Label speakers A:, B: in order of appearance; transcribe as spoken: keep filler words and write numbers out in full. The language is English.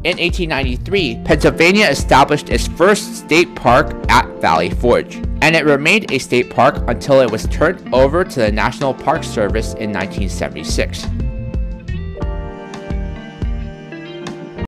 A: In eighteen ninety-three, Pennsylvania established its first state park at Valley Forge, and it remained a state park until it was turned over to the National Park Service in nineteen seventy-six.